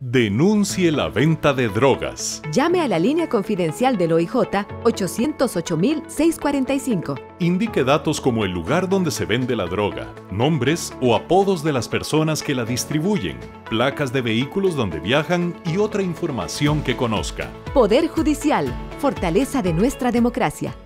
Denuncie la venta de drogas. Llame a la línea confidencial del OIJ 808-645. Indique datos como el lugar donde se vende la droga, nombres o apodos de las personas que la distribuyen, placas de vehículos donde viajan y otra información que conozca. Poder Judicial, fortaleza de nuestra democracia.